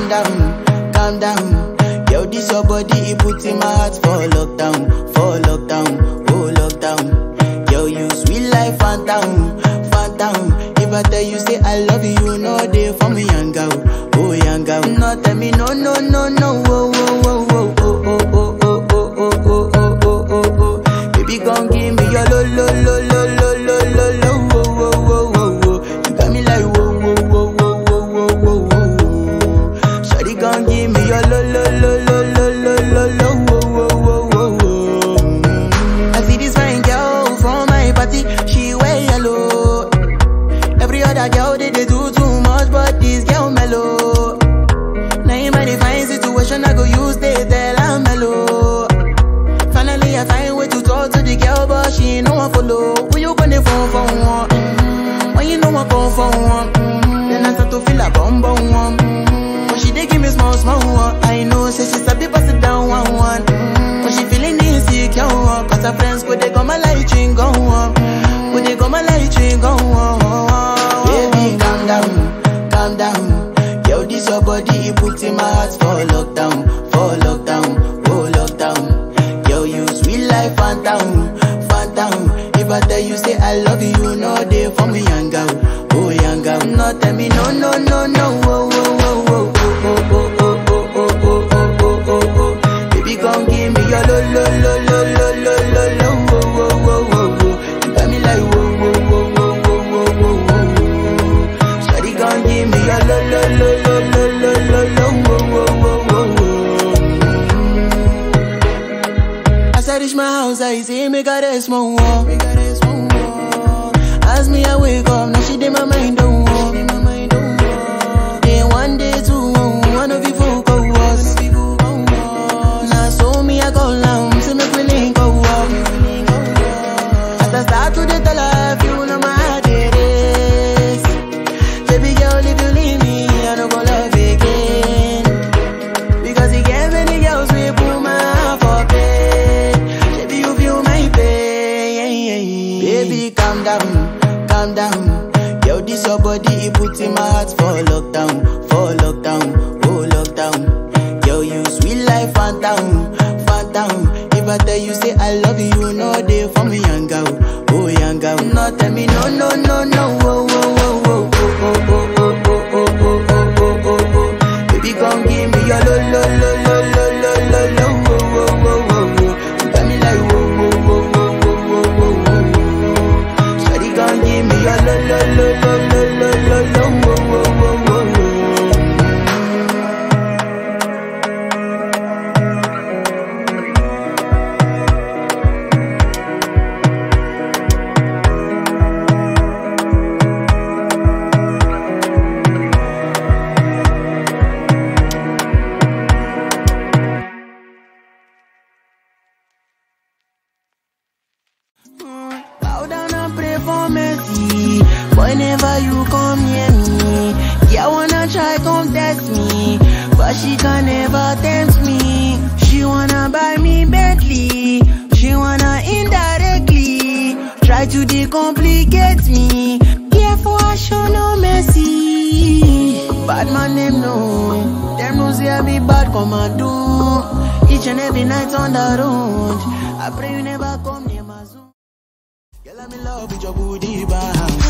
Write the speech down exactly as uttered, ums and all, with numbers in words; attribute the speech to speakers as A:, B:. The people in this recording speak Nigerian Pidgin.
A: down, calm down. Yo, this your body, it puts in my heart for lockdown, for lockdown, oh lockdown. Yo, you sweet life, phantom, phantom. If I tell you say I love you, no day for me, yanga, oh yanga. No tell me no, no, no, no, oh, oh, oh, oh, oh, oh, oh, oh, oh, oh, oh, oh, oh, oh. Baby, gon' give me your lo, lo, lo, lo, lo, lo, lo, lo, oh, oh, oh, oh, oh. You got me like whoa, whoa, whoa, whoa, whoa, whoa, whoa, whoa. Shawty gon' give me your lo, lo, lo, lo, lo, lo, lo, lo, oh, oh, oh, oh, oh. I see this fine girl from my party, she wear yellow. Every other girl they, they do too much, but this girl mellow. Naim I define situation, I go use they tell I'm mellow. Finally I find way to talk to the girl, but she ain't no one follow. Who you gonna phone for one? Mm-hmm. When you know I come for one, mm-hmm. Then I start to feel a bum bum one. Mm-hmm. But she dey give me small small one. I know say she's a bit pass it down one one. Mm-hmm. But she feeling insecure, cause her friends go they go my light ring go on. Go they go my light ring go on. Baby calm down, calm down. Yo, this your body, it puts in my heart for lockdown, for lockdown, oh lockdown. Yo, you sweet life, phantom, phantom. If I tell you say I love you, no day for me, yanga, oh yanga. No tell me no, no, no, no, oh, oh, oh, oh, oh, oh, oh, oh, oh, oh, oh, oh, oh. Baby, gon' give me your lo, lo, lo, lo, lo, lo, lo, lo, oh, oh, oh, oh, oh. You got me like whoa, whoa, whoa, whoa, whoa, whoa, whoa, whoa. Shawty gon' give me your lo, lo, lo, lo, lo, lo, lo, lo, oh, oh, oh, oh, oh. As I reach my house, I see me got a small wall. As me, I wake up, now she did my mind don't walk. Day one, day two, one of you folk go was. Now so me, I go down, see me feeling go up. As I start to the tell her, you know my heart it is. Baby girl, if you leave me, I don't go love again. Because you gave many girls, we put my heart for pain. Baby, you feel my pain. Baby, calm down, calm down. Yo, this your body, it puts in my heart for lockdown, for lockdown, oh lockdown. Yo, you sweet life, phantom, phantom. If I tell you say I love you, no day for me, yanga, oh yanga. No tell me no, no, no, no, oh, oh, oh, oh, oh, oh, oh, oh, oh, oh, oh, oh, oh. Baby, gon' give me your lo, lo, lo, lo, lo, lo, lo, lo, oh, oh, oh, oh, oh. You got me like whoa, whoa, whoa, whoa, whoa, whoa, whoa, whoa. Shawty gon' give me your lo, lo, lo, lo, lo, lo, lo, lo, oh, oh, oh, oh, oh. Bow down and pray for mercy whenever you come near me. Yeah, wanna try come test me, but she can never tempt me. She wanna buy me Bentley, she wanna indirectly try to decomplicate me. Yeah, for I show no mercy. Bad man them know, them know say I be bad commando. Each and every night on the road, I pray you never come near my zone. Girl, I'm in love with your booty, bang.